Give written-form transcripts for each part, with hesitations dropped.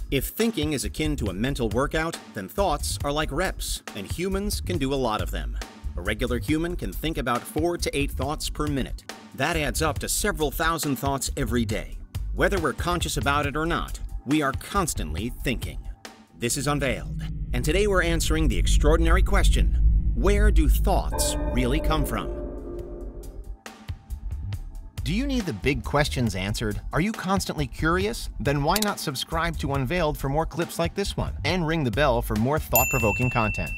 If thinking is akin to a mental workout, then thoughts are like reps, and humans can do a lot of them. A regular human can think about 4 to 8 thoughts per minute. That adds up to several thousand thoughts every day. Whether we're conscious about it or not, we are constantly thinking. This is Unveiled, and today we're answering the extraordinary question, where do thoughts really come from? Do you need the big questions answered? Are you constantly curious? Then why not subscribe to Unveiled for more clips like this one, and ring the bell for more thought-provoking content.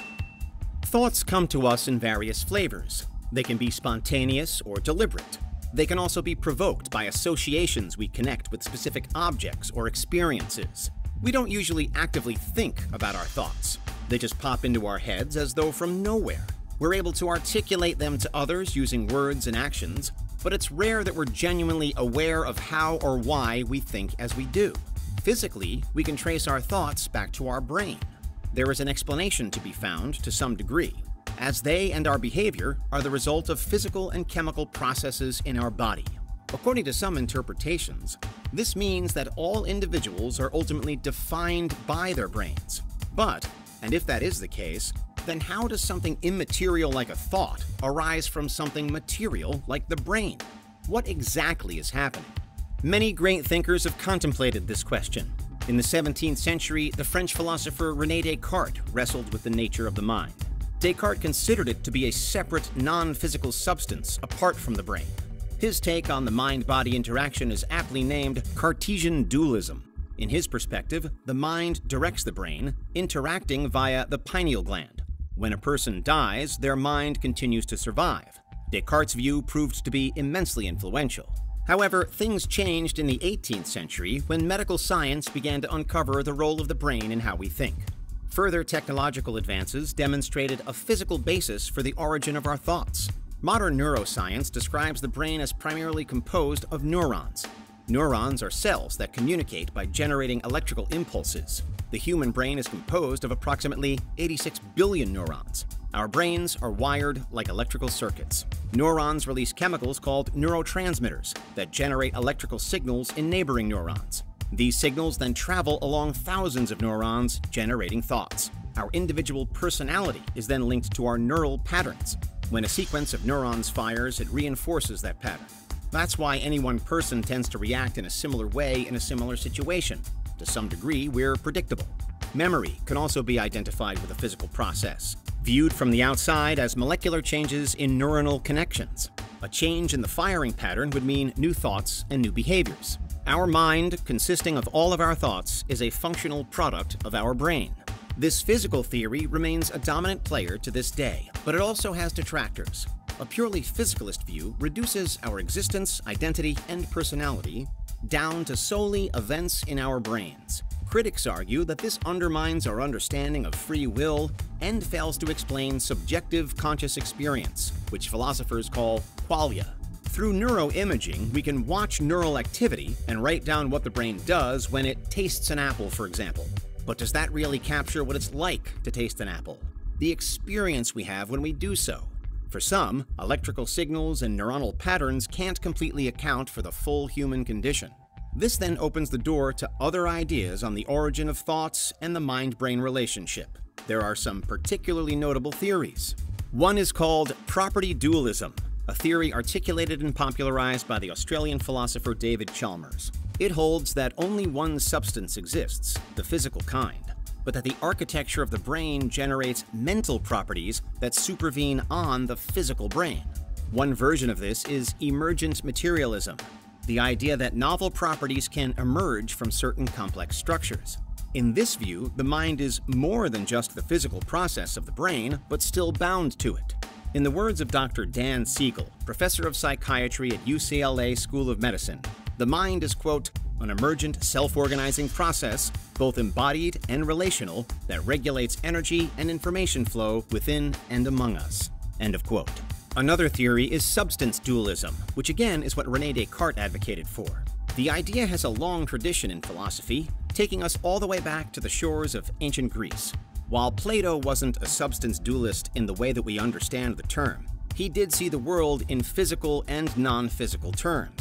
Thoughts come to us in various flavors. They can be spontaneous or deliberate. They can also be provoked by associations we connect with specific objects or experiences. We don't usually actively think about our thoughts. They just pop into our heads as though from nowhere. We're able to articulate them to others using words and actions, but it's rare that we're genuinely aware of how or why we think as we do. Physically, we can trace our thoughts back to our brain. There is an explanation to be found to some degree, as they and our behavior are the result of physical and chemical processes in our body. According to some interpretations, this means that all individuals are ultimately defined by their brains. But, and if that is the case, then how does something immaterial like a thought arise from something material like the brain? What exactly is happening? Many great thinkers have contemplated this question. In the 17th century, the French philosopher René Descartes wrestled with the nature of the mind. Descartes considered it to be a separate, non-physical substance apart from the brain. His take on the mind-body interaction is aptly named Cartesian dualism. In his perspective, the mind directs the brain, interacting via the pineal gland. When a person dies, their mind continues to survive. Descartes' view proved to be immensely influential. However, things changed in the 18th century when medical science began to uncover the role of the brain in how we think. Further technological advances demonstrated a physical basis for the origin of our thoughts. Modern neuroscience describes the brain as primarily composed of neurons. Neurons are cells that communicate by generating electrical impulses. The human brain is composed of approximately 86 billion neurons. Our brains are wired like electrical circuits. Neurons release chemicals called neurotransmitters that generate electrical signals in neighboring neurons. These signals then travel along thousands of neurons, generating thoughts. Our individual personality is then linked to our neural patterns. When a sequence of neurons fires, it reinforces that pattern. That's why any one person tends to react in a similar way in a similar situation. To some degree, we're predictable. Memory can also be identified with a physical process, viewed from the outside as molecular changes in neuronal connections. A change in the firing pattern would mean new thoughts and new behaviors. Our mind, consisting of all of our thoughts, is a functional product of our brain. This physical theory remains a dominant player to this day, but it also has detractors. A purely physicalist view reduces our existence, identity, and personality down to solely events in our brains. Critics argue that this undermines our understanding of free will and fails to explain subjective conscious experience, which philosophers call qualia. Through neuroimaging, we can watch neural activity and write down what the brain does when it tastes an apple, for example. But does that really capture what it's like to taste an apple? The experience we have when we do so. For some, electrical signals and neuronal patterns can't completely account for the full human condition. This then opens the door to other ideas on the origin of thoughts and the mind-brain relationship. There are some particularly notable theories. One is called property dualism, a theory articulated and popularized by the Australian philosopher David Chalmers. It holds that only one substance exists, the physical kind, but that the architecture of the brain generates mental properties that supervene on the physical brain. One version of this is emergent materialism, the idea that novel properties can emerge from certain complex structures. In this view, the mind is more than just the physical process of the brain, but still bound to it. In the words of Dr. Dan Siegel, professor of psychiatry at UCLA School of Medicine, the mind is, quote, an emergent, self-organizing process, both embodied and relational, that regulates energy and information flow within and among us, end of quote. Another theory is substance dualism, which again is what René Descartes advocated for. The idea has a long tradition in philosophy, taking us all the way back to the shores of ancient Greece. While Plato wasn't a substance dualist in the way that we understand the term, he did see the world in physical and non-physical terms.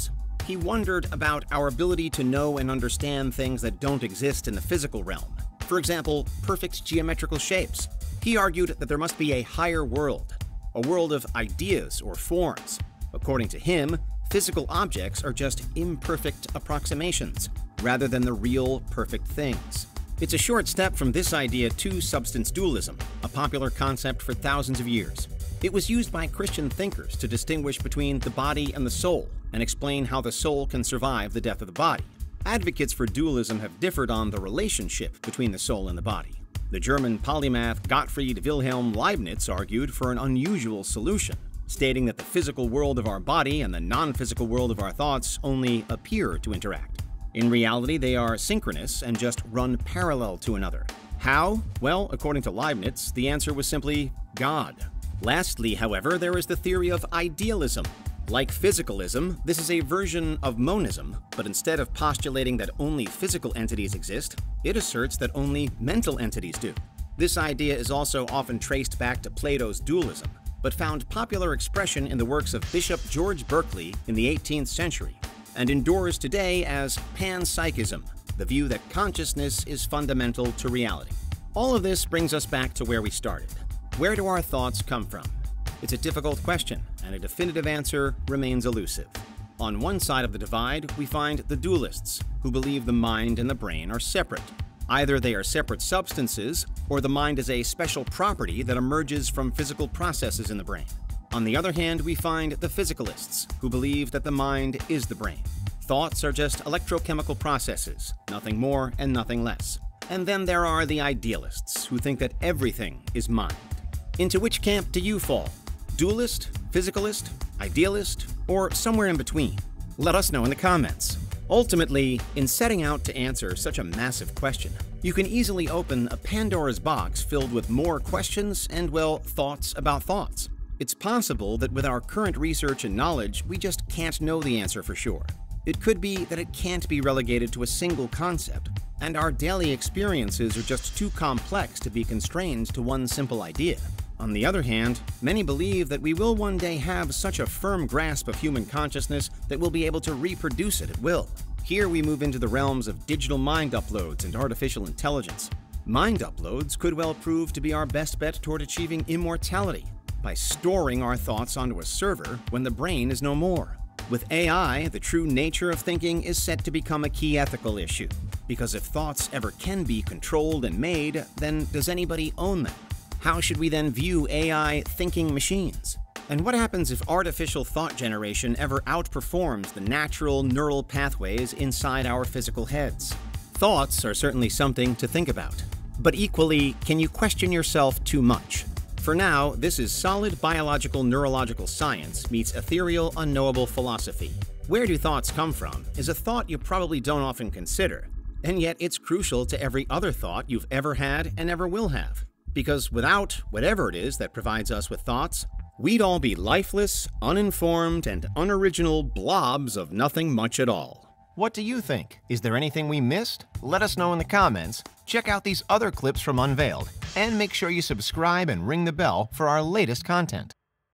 he wondered about our ability to know and understand things that don't exist in the physical realm. For example, perfect geometrical shapes. He argued that there must be a higher world, a world of ideas or forms. According to him, physical objects are just imperfect approximations, rather than the real, perfect things. It's a short step from this idea to substance dualism, a popular concept for thousands of years. It was used by Christian thinkers to distinguish between the body and the soul, and explain how the soul can survive the death of the body. Advocates for dualism have differed on the relationship between the soul and the body. The German polymath Gottfried Wilhelm Leibniz argued for an unusual solution, stating that the physical world of our body and the non-physical world of our thoughts only appear to interact. In reality, they are synchronous and just run parallel to another. How? Well, according to Leibniz, the answer was simply God. Lastly, however, there is the theory of idealism. Like physicalism, this is a version of monism, but instead of postulating that only physical entities exist, it asserts that only mental entities do. This idea is also often traced back to Plato's dualism, but found popular expression in the works of Bishop George Berkeley in the 18th century, and endures today as panpsychism, the view that consciousness is fundamental to reality. All of this brings us back to where we started. Where do our thoughts come from? It's a difficult question, and a definitive answer remains elusive. On one side of the divide, we find the dualists, who believe the mind and the brain are separate. Either they are separate substances, or the mind is a special property that emerges from physical processes in the brain. On the other hand, we find the physicalists, who believe that the mind is the brain. Thoughts are just electrochemical processes, nothing more and nothing less. And then there are the idealists, who think that everything is mind. Into which camp do you fall? Dualist, physicalist, idealist, or somewhere in between? Let us know in the comments. Ultimately, in setting out to answer such a massive question, you can easily open a Pandora's box filled with more questions and, well, thoughts about thoughts. It's possible that with our current research and knowledge, we just can't know the answer for sure. It could be that it can't be relegated to a single concept, and our daily experiences are just too complex to be constrained to one simple idea. On the other hand, many believe that we will one day have such a firm grasp of human consciousness that we'll be able to reproduce it at will. Here we move into the realms of digital mind uploads and artificial intelligence. Mind uploads could well prove to be our best bet toward achieving immortality by storing our thoughts onto a server when the brain is no more. With AI, the true nature of thinking is set to become a key ethical issue, because if thoughts ever can be controlled and made, then does anybody own them? How should we then view AI thinking machines? And what happens if artificial thought generation ever outperforms the natural neural pathways inside our physical heads? Thoughts are certainly something to think about. But equally, can you question yourself too much? For now, this is solid biological neurological science meets ethereal unknowable philosophy. Where do thoughts come from is a thought you probably don't often consider, and yet it's crucial to every other thought you've ever had and ever will have. Because without whatever it is that provides us with thoughts, we'd all be lifeless, uninformed, and unoriginal blobs of nothing much at all. What do you think? Is there anything we missed? Let us know in the comments. Check out these other clips from Unveiled, and make sure you subscribe and ring the bell for our latest content.